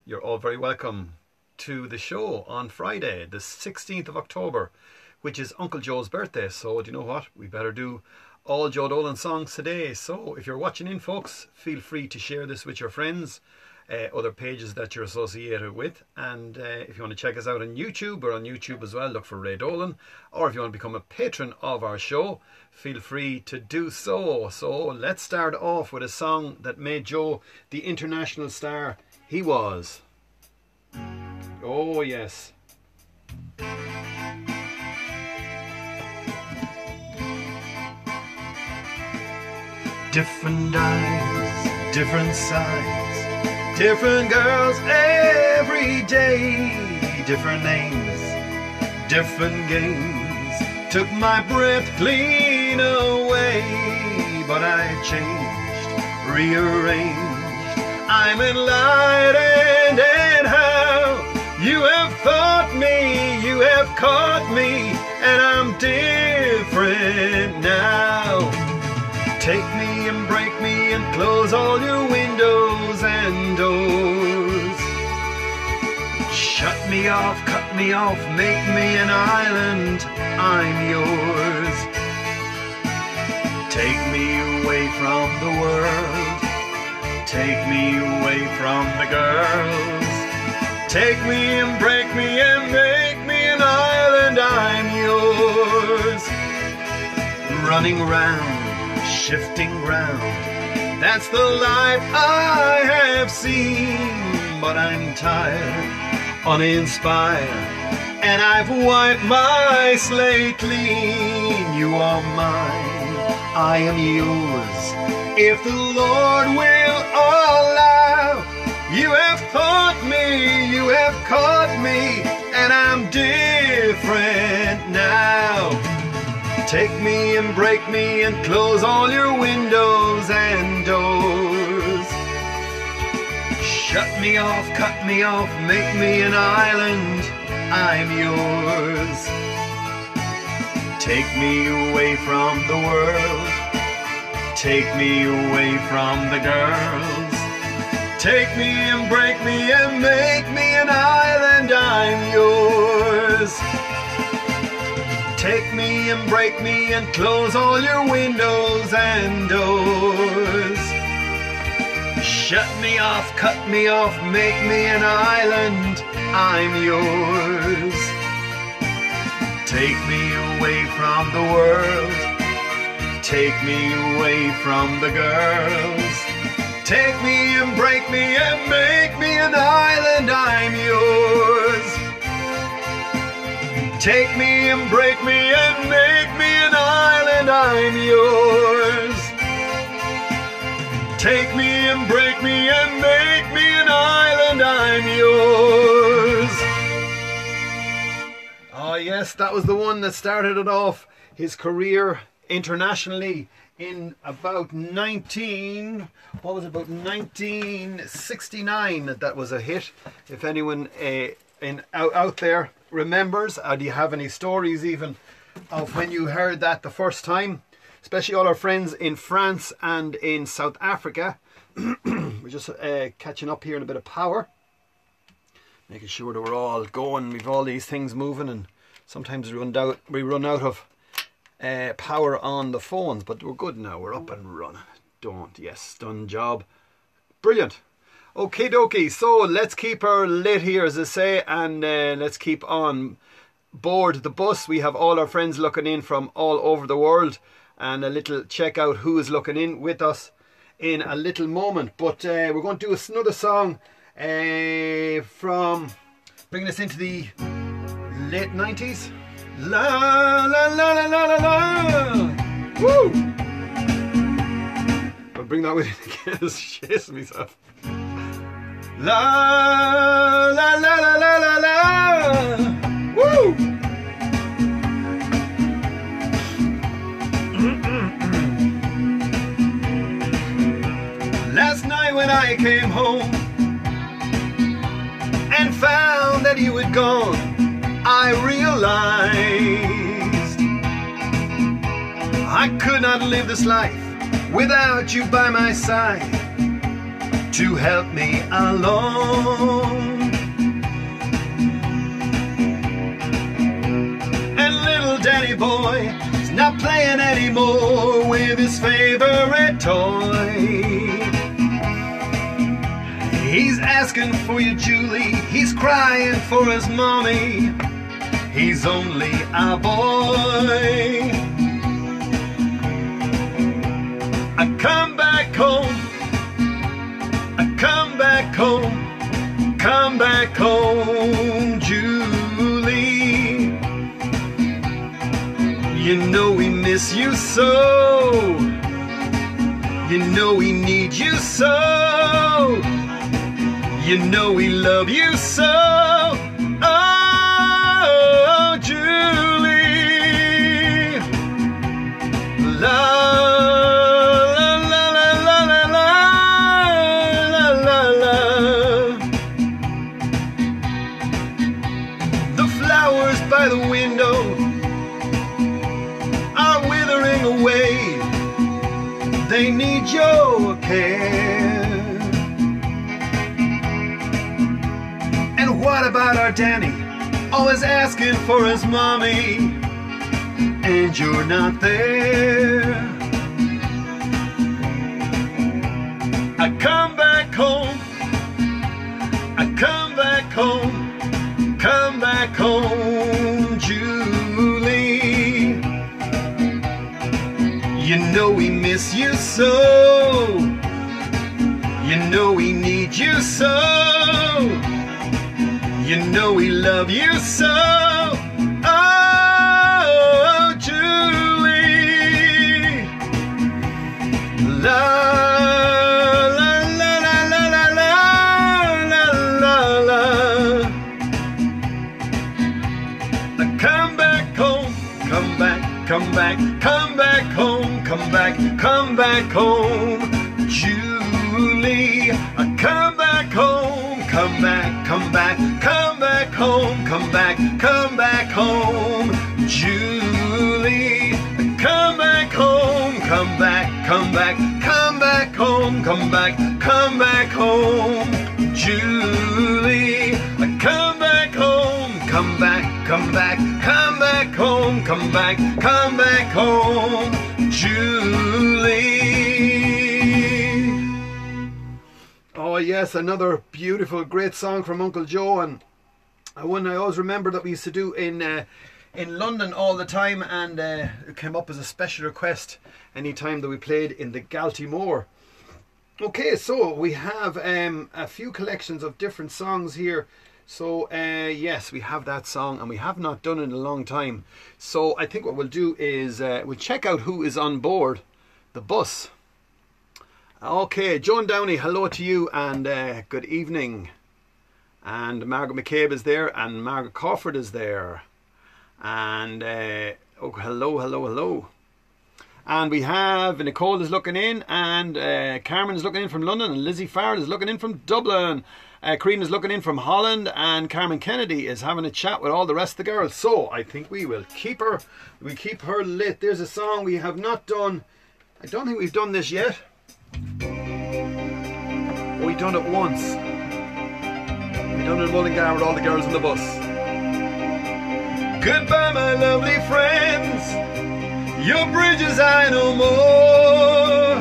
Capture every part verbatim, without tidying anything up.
You're all very welcome to the show on Friday, the sixteenth of October, which is Uncle Joe's birthday. So, do you know what? We better do all Joe Dolan songs today. So, if you're watching in, folks, feel free to share this with your friends, uh, other pages that you're associated with. And uh, if you want to check us out on YouTube, we're on YouTube as well. Look for Ray Dolan. Or if you want to become a patron of our show, feel free to do so. So, let's start off with a song that made Joe the international star he was. Oh, yes. Different eyes, different size, different girls every day, different names, different games, took my breath clean away, but I changed, rearranged, I'm enlightened and how you have thought me, you have caught me, and I'm different now. Take me and break me and close all your windows and doors. Shut me off, cut me off, make me an island, I'm yours. Take me away from the world, take me away from the girls. Take me and break me and make me an island, I'm yours. Running round, shifting ground, that's the life I have seen. But I'm tired, uninspired, and I've wiped my slate clean. You are mine, I am yours, if the Lord will allow. You have taught me, you have caught me, and I'm different now. Take me and break me and close all your windows and doors. Shut me off, cut me off, make me an island, I'm yours. Take me away from the world, take me away from the girls. Take me and break me and make me an island, I'm yours. Take me and break me and close all your windows and doors. Shut me off, cut me off, make me an island, I'm yours. Take me away from the world, take me away from the girls. Take me and break me and make me an island, I'm yours. Take me and break me and make me an island, I'm yours. Take me and break me and make me an island, I'm yours. Oh yes, that was the one that started it off, his career internationally. In about nineteen, what was it, about nineteen sixty-nine, that that was a hit. If anyone uh, in out, out there remembers, or do you have any stories even of when you heard that the first time? Especially all our friends in France and in South Africa. We're just uh, catching up here in a bit of power, making sure that we're all going. We've all these things moving, and sometimes we run out. We run out of. Uh, power on the phones, but we're good now, we're up and running. Don't, yes, done job. Brilliant. Okie dokie, so let's keep her lit here, as I say, and uh, let's keep on board the bus. We have all our friends looking in from all over the world, and a little check out who is looking in with us in a little moment. But uh, we're going to do another song uh, from, bringing us into the late nineties. La la la la la la la. Woo! I'll bring that with it again. It's chasing myself. La la la la la la la. Woo! Last night when I came home and found that you had gone, I realized I could not live this life without you by my side to help me along. anymore with his favorite toy. He's asking for you, Julie, he's crying for his mommy. He's only a boy. I come back home, I come back home, come back home, Julie. You know we miss you so, you know we need you so, you know we love you so. Oh, Julie, love. By the window are withering away. They need your care. And what about our Danny? Always asking for his mommy, and you're not there. I come back home, I come back home, come back home, Julie. You know we miss you so, you know we need you so, you know we love you so. Oh, Julie, love. Come back, come back home, come back, come back home, Julie. Come back home, come back, come back, come back home, come back, come back home, Julie. Come back home, come back, come back, come back home, come back, come back home, Julie. Come back home, come back, come back, come back home, come back, come back home, Julie. Oh yes, another beautiful, great song from Uncle Joe, and one I always remember that we used to do in uh, in London all the time, and uh, it came up as a special request any time that we played in the Galtymore. Okay, so we have um, a few collections of different songs here. So uh, yes, we have that song, and we have not done it in a long time. So I think what we'll do is uh, we'll check out who is on board the bus. Okay, Joan Downey, hello to you, and uh, good evening. And Margaret McCabe is there, and Margaret Crawford is there. And uh, oh, hello, hello, hello. And we have Nicole is looking in, and uh, Carmen is looking in from London, and Lizzie Farrell is looking in from Dublin. Uh, Karine is looking in from Holland, and Carmen Kennedy is having a chat with all the rest of the girls. So I think we will keep her, we keep her lit. There's a song we have not done. I don't think we've done this yet. Oh, we've done it once. We've done it in Mullingar with all the girls on the bus. Goodbye, my lovely friends. Your bridges I no more.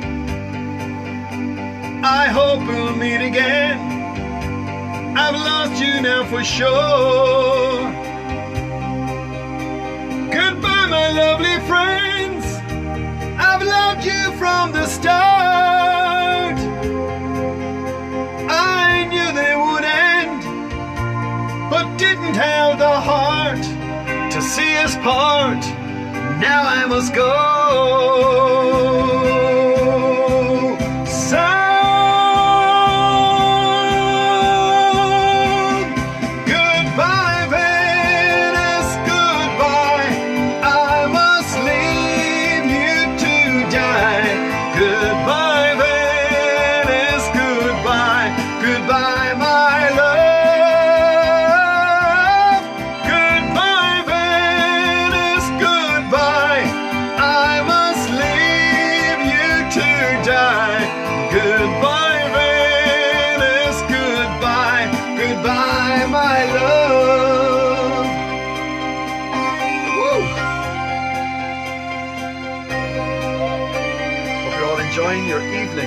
I hope we'll meet again. I've lost you now for sure. Goodbye, my lovely friends. I've loved you from the start. I knew they would end, but didn't have the heart to see us part. Now I must go. So I must leave. enjoying your evening.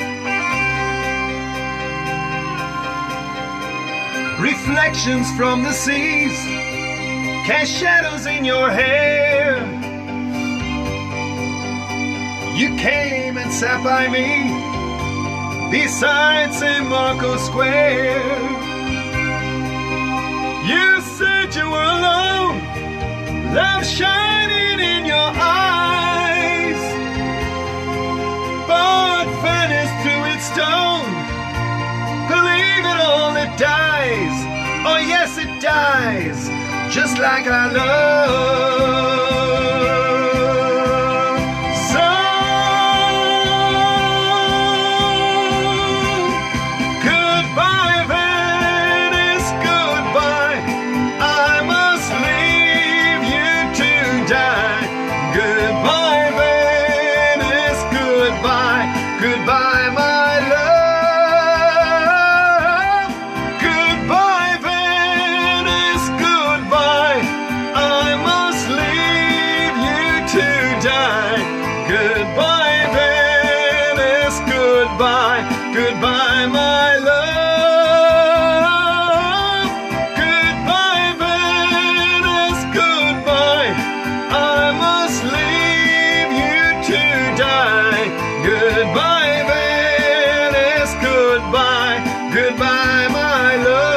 Reflections from the seas cast shadows in your hair. You came and sat by me beside Saint Marco's Square. You said you were alone, love shining in your eyes, but vanished through its stone. Believe it all, it dies. Oh yes, it dies, just like our love. So goodbye, Venice, goodbye. I must leave you to die. Goodbye, Venice, goodbye. Goodbye, my love. Goodbye, Venice, goodbye. Goodbye, my love. Goodbye, Venice, goodbye. I must leave you to die. Goodbye, Venice, goodbye. Goodbye, my love.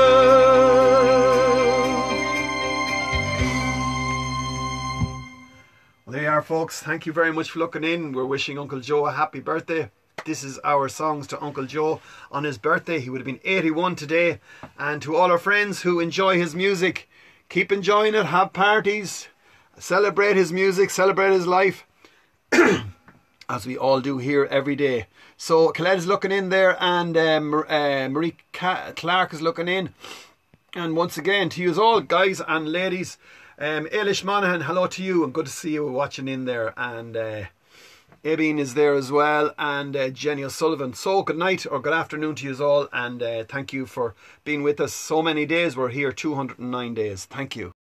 There you are, folks. Thank you very much for looking in. We're wishing Uncle Joe a happy birthday. This is our songs to Uncle Joe on his birthday. He would have been eighty-one today. And to all our friends who enjoy his music, keep enjoying it, have parties, celebrate his music, celebrate his life, as we all do here every day. So Colette is looking in there, and um, uh, Marie Clark is looking in. And once again, to you all, guys and ladies, Um, Ailish Monaghan, hello to you, and good to see you watching in there. And uh, Abeen is there as well, and uh, Jenny O'Sullivan. So good night or good afternoon to you all, and uh, thank you for being with us so many days. We're here two hundred and nine days. Thank you.